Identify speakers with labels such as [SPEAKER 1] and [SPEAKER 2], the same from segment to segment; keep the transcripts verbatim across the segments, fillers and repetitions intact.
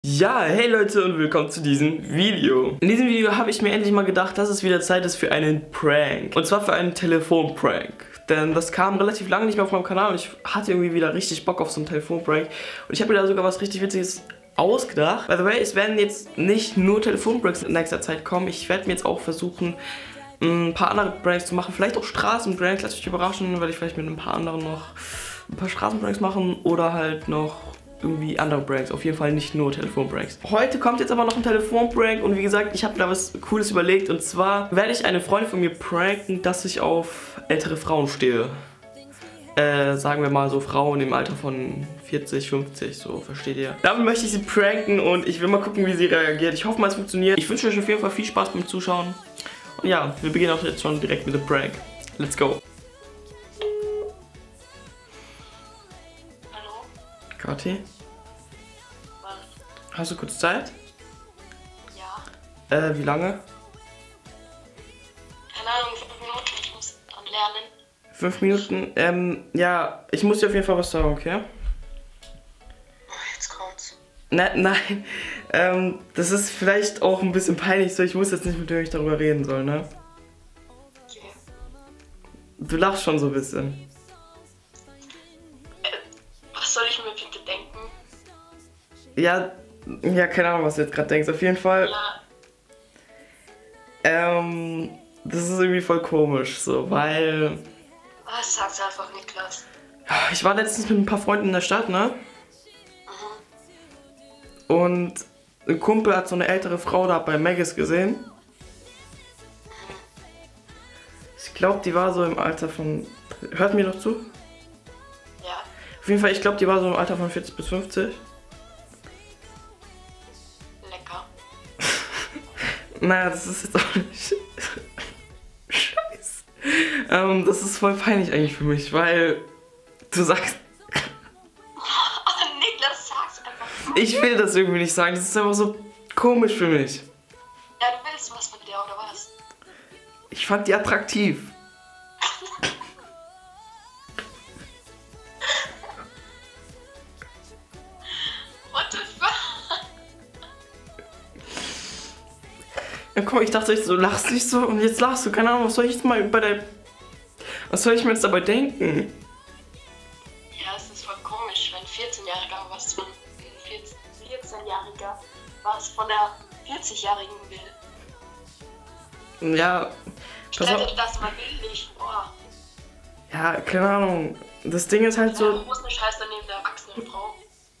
[SPEAKER 1] Ja, hey Leute und willkommen zu diesem Video. In diesem Video habe ich mir endlich mal gedacht, dass es wieder Zeit ist für einen Prank. Und zwar für einen Telefonprank. Denn das kam relativ lange nicht mehr auf meinem Kanal und ich hatte irgendwie wieder richtig Bock auf so einen Telefonprank. Und ich habe mir da sogar was richtig Witziges ausgedacht. By the way, es werden jetzt nicht nur Telefonpranks in nächster Zeit kommen. Ich werde mir jetzt auch versuchen, ein paar andere Pranks zu machen. Vielleicht auch Straßenpranks, lasst euch überraschen, weil ich vielleicht mit ein paar anderen noch ein paar Straßenpranks machen oder halt noch irgendwie andere Pranks, auf jeden Fall nicht nur Telefonpranks. Heute kommt jetzt aber noch ein Telefonprank und wie gesagt, ich habe da was Cooles überlegt und zwar werde ich eine Freundin von mir pranken, dass ich auf ältere Frauen stehe. Äh, sagen wir mal so Frauen im Alter von vierzig, fünfzig, so, versteht ihr? Damit möchte ich sie pranken und ich will mal gucken, wie sie reagiert. Ich hoffe mal, es funktioniert. Ich wünsche euch auf jeden Fall viel Spaß beim Zuschauen. Und ja, wir beginnen auch jetzt schon direkt mit dem Prank. Let's go. Kathi?
[SPEAKER 2] Was?
[SPEAKER 1] Hast du kurz Zeit?
[SPEAKER 2] Ja.
[SPEAKER 1] Äh, wie lange?
[SPEAKER 2] Keine Ahnung, fünf Minuten, ich muss dran lernen.
[SPEAKER 1] Fünf Minuten? Ähm, ja, ich muss dir auf jeden Fall was sagen, okay?
[SPEAKER 2] Jetzt kommt's.
[SPEAKER 1] Nein, nein, ähm, das ist vielleicht auch ein bisschen peinlich so, ich muss jetzt nicht mit euch darüber reden sollen, ne?
[SPEAKER 2] Okay.
[SPEAKER 1] Du lachst schon so ein bisschen.
[SPEAKER 2] Was soll ich mir bitte denken?
[SPEAKER 1] Ja, ja, keine Ahnung, was du jetzt gerade denkst. Auf jeden Fall,
[SPEAKER 2] Ja,
[SPEAKER 1] ähm, das ist irgendwie voll komisch, so, weil
[SPEAKER 2] was sag's einfach, Niklas?
[SPEAKER 1] ich war letztens mit ein paar Freunden in der Stadt, ne?
[SPEAKER 2] Mhm.
[SPEAKER 1] Und ein Kumpel hat so eine ältere Frau da bei Maggis gesehen. Ich glaube, die war so im Alter von... Hört mir noch zu?
[SPEAKER 2] Ja,
[SPEAKER 1] Auf jeden Fall, ich glaube, die war so im Alter von vierzig bis fünfzig.
[SPEAKER 2] lecker.
[SPEAKER 1] Naja, das ist jetzt auch nicht... Scheiße. Ähm, das ist voll peinlich eigentlich für mich, weil du sagst...
[SPEAKER 2] Oh, Niklas, sag's einfach.
[SPEAKER 1] Ich will das irgendwie nicht sagen, das ist einfach so komisch für mich.
[SPEAKER 2] Ja, du willst was von der, oder was?
[SPEAKER 1] Ich fand die attraktiv.
[SPEAKER 2] What the fuck?
[SPEAKER 1] Ja, komm, ich dachte, du lachst nicht so und jetzt lachst du. Keine Ahnung, was soll ich jetzt mal bei der... Was soll ich mir jetzt dabei denken?
[SPEAKER 2] Ja, es ist voll komisch, wenn ein vierzehnjähriger was von... ein vierzehnjähriger was von der vierzigjährigen will.
[SPEAKER 1] Ja, pass
[SPEAKER 2] Stell dir
[SPEAKER 1] auf.
[SPEAKER 2] das mal bildlich vor.
[SPEAKER 1] Ja, keine Ahnung. Das Ding ist halt
[SPEAKER 2] So.
[SPEAKER 1] so...
[SPEAKER 2] Du musst eine Scheiße neben der erwachsenen Frau.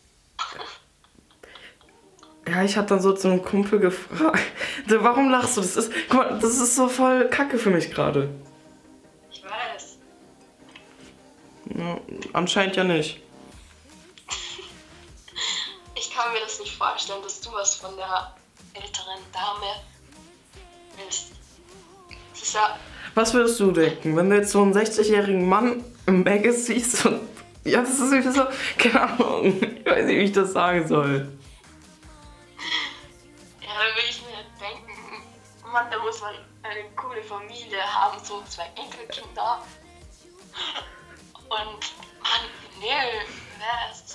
[SPEAKER 1] Ja, ich hab dann so zu einem Kumpel gefragt. Warum lachst du? Das ist... Guck mal, das ist so voll Kacke für mich gerade.
[SPEAKER 2] Ich weiß.
[SPEAKER 1] Ja, anscheinend ja nicht.
[SPEAKER 2] Ich kann mir das nicht vorstellen, dass du was von der älteren Dame willst. Das ist ja...
[SPEAKER 1] Was würdest du denken, wenn du jetzt so einen sechzigjährigen Mann im Maggis siehst und... Ja, das ist irgendwie so... Keine Ahnung. Ich weiß nicht, wie ich das sagen soll.
[SPEAKER 2] Ja, da will ich mir denken, Mann, da muss man eine coole Familie haben, so zwei Enkelkinder. Und, Mann, nee, wer ist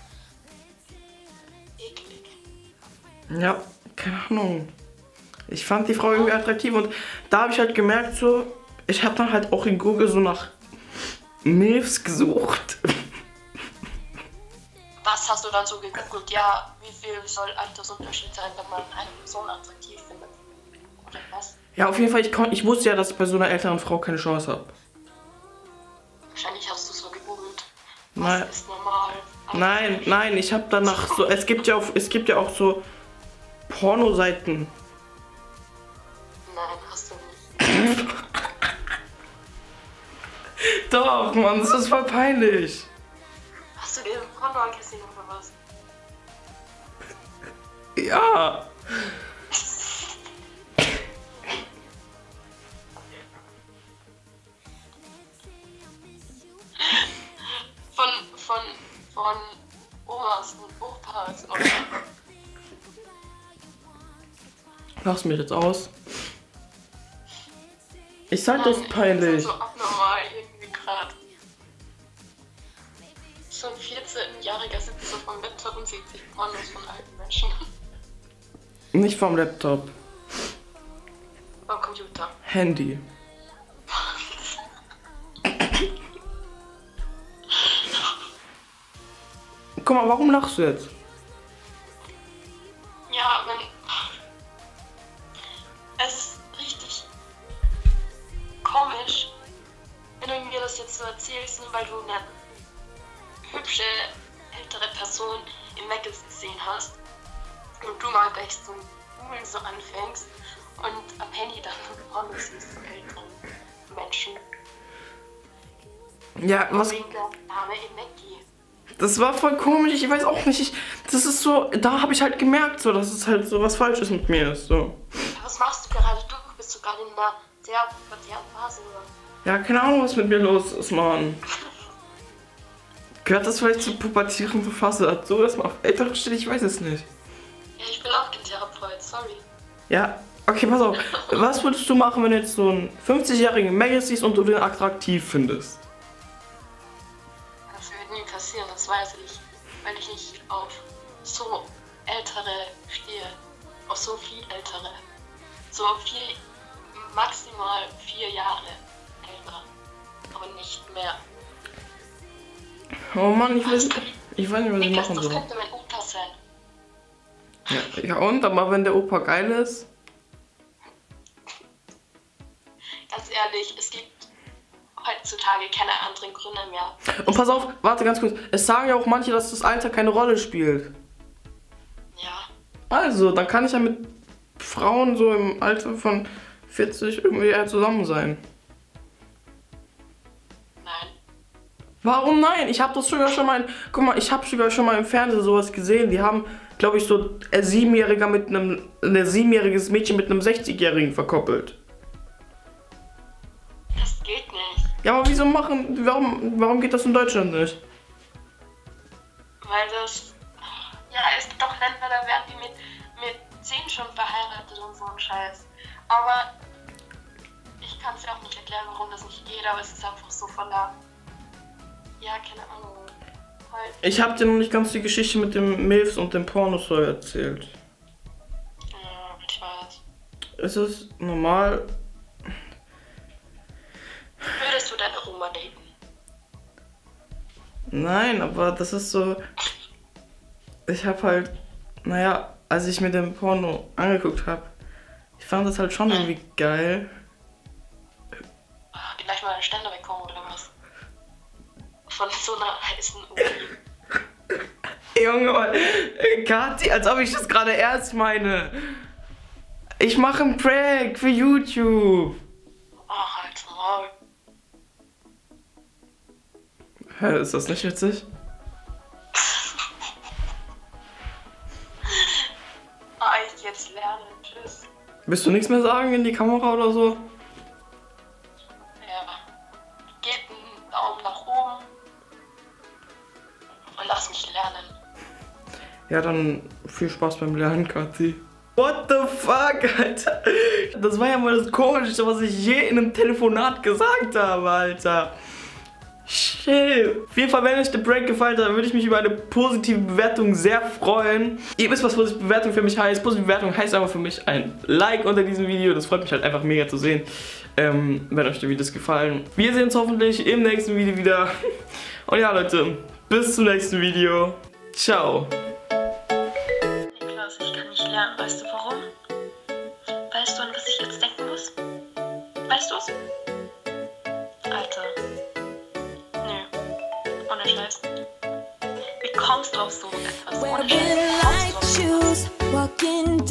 [SPEAKER 2] eklig.
[SPEAKER 1] Ja, keine Ahnung. Ich fand die Frau irgendwie attraktiv und da habe ich halt gemerkt so... Ich habe dann halt auch in Google so nach... Milfs gesucht.
[SPEAKER 2] Was hast du dann so gegoogelt? Ja, wie viel soll Altersunterschied sein, wenn man eine Person attraktiv findet? Oder was?
[SPEAKER 1] Ja, auf jeden Fall, ich, kon ich wusste ja, dass ich bei so einer älteren Frau keine Chance habe.
[SPEAKER 2] Wahrscheinlich hast du so gegoogelt.
[SPEAKER 1] Nein.
[SPEAKER 2] Was ist normal?
[SPEAKER 1] Nein, nein, ich habe danach so, es gibt ja auch, es gibt ja auch so Pornoseiten.
[SPEAKER 2] Nein, hast du nicht.
[SPEAKER 1] Doch, Mann, das ist voll peinlich.
[SPEAKER 2] Hast du dir ein Porno gesehen oder was?
[SPEAKER 1] Ja.
[SPEAKER 2] Von, von, von Omas und Opas, oder?
[SPEAKER 1] Mach's mir jetzt aus. Ich sag, das ist
[SPEAKER 2] Mann,
[SPEAKER 1] peinlich.
[SPEAKER 2] Das ist so abnormal irgendwie gerade. So ein vierzehnjähriger sitzt so vom Bett und Telefon sieht sich Pornos von alten Menschen.
[SPEAKER 1] Nicht vom Laptop.
[SPEAKER 2] Vom Computer.
[SPEAKER 1] Handy. Guck mal, warum lachst du jetzt?
[SPEAKER 2] Ja, wenn... Es ist richtig komisch, wenn du mir das jetzt so erzählst, nur weil du eine hübsche, ältere Person im Meckes gesehen hast und du mal gleich so Googeln so anfängst und am Handy dann Pornos siehst von älteren Menschen.
[SPEAKER 1] Ja, was...
[SPEAKER 2] Wegen der Dame im Mackie.
[SPEAKER 1] Das war voll komisch, ich weiß auch nicht, ich, das ist so, da habe ich halt gemerkt, so, dass es halt so was Falsches mit mir ist, so.
[SPEAKER 2] Was machst du gerade? Du bist sogar in einer sehr pubertären Phase, oder?
[SPEAKER 1] Ja, keine Ahnung, was mit mir los ist, Mann. Gehört das vielleicht zur pubertierenden Phase dazu, dass man auf Ältere steht? Ich weiß es nicht.
[SPEAKER 2] Ja, ich bin auch kein Therapeut, sorry.
[SPEAKER 1] Ja, okay, pass auf. Was würdest du machen, wenn du jetzt so einen fünfzigjährigen Mädchen siehst und du den attraktiv findest?
[SPEAKER 2] Das wird nie passieren, das weiß ich. Weil ich nicht auf so ältere stehe. Auf so viel ältere. So viel, maximal vier Jahre älter. Aber nicht mehr.
[SPEAKER 1] Oh Mann, ich weiß, ich weiß nicht, was ich
[SPEAKER 2] Niklas,
[SPEAKER 1] machen
[SPEAKER 2] das
[SPEAKER 1] soll.
[SPEAKER 2] könnte mein Opa sein.
[SPEAKER 1] Ja, ja, und? Aber wenn der Opa geil ist?
[SPEAKER 2] Ganz ehrlich, es gibt heutzutage keine anderen Gründe mehr.
[SPEAKER 1] Und pass auf, warte ganz kurz. Es sagen ja auch manche, dass das Alter keine Rolle spielt.
[SPEAKER 2] Ja.
[SPEAKER 1] Also, dann kann ich ja mit Frauen so im Alter von vierzig irgendwie eher zusammen sein.
[SPEAKER 2] Nein.
[SPEAKER 1] Warum nein? Ich habe das sogar schon mal, in, guck mal, ich habe sogar schon mal im Fernsehen sowas gesehen. Die haben, glaube ich, so ein Siebenjähriger mit einem, ein siebenjähriges Mädchen mit einem sechzigjährigen verkoppelt.
[SPEAKER 2] Das geht nicht.
[SPEAKER 1] Ja, aber wieso machen, warum, warum geht das in Deutschland nicht?
[SPEAKER 2] Weil das, ja, es gibt doch Länder, da werden die mit, mit zehn schon verheiratet und so ein Scheiß. Aber ich kann es ja auch nicht erklären, warum das nicht geht, aber es ist einfach so von der, ja, keine Ahnung, halt.
[SPEAKER 1] Ich habe dir noch nicht ganz die Geschichte mit dem Milfs und dem Pornos so erzählt.
[SPEAKER 2] Ja, ich weiß.
[SPEAKER 1] Ist es normal?
[SPEAKER 2] Würdest du deine Oma daten?
[SPEAKER 1] Nein, aber das ist so. Ich habe halt, naja, als ich mir den Porno angeguckt habe, ich fand das halt schon irgendwie geil.
[SPEAKER 2] Gleich mal einen Ständer wegkommen oder was? Von so einer heißen Omi.
[SPEAKER 1] Junge, Kathi, als ob ich das gerade erst meine. Ich mache einen Prank für YouTube.
[SPEAKER 2] Ach, halt's Maul.
[SPEAKER 1] Hä, ist das nicht witzig?
[SPEAKER 2] Ah, ich geh jetzt lernen. Tschüss.
[SPEAKER 1] Willst du nichts mehr sagen in die Kamera oder so?
[SPEAKER 2] Ja. Gebt einen Daumen nach oben. Und lass mich lernen.
[SPEAKER 1] Ja, dann viel Spaß beim Lernen, Kathi. What the fuck, Alter? Das war ja mal das Komischste, was ich je in einem Telefonat gesagt habe, Alter. Shit. Auf jeden Fall, wenn euch der Prank gefallen hat, würde ich mich über eine positive Bewertung sehr freuen. Ihr wisst, was positive Bewertung für mich heißt. Positive Bewertung heißt einfach für mich ein Like unter diesem Video. Das freut mich halt einfach mega zu sehen, ähm, wenn euch die Videos gefallen. Wir sehen uns hoffentlich im nächsten Video wieder. Und ja, Leute, bis zum nächsten Video. Ciao.
[SPEAKER 2] Niklas, ich kann nicht lernen. Weißt du warum? Weißt du, an was ich jetzt denken muss? Weißt du es? Alter. Ohne Scheiß. Wie kommst du auf so etwas? Ohne Scheiß. Wie kommst du auf so etwas?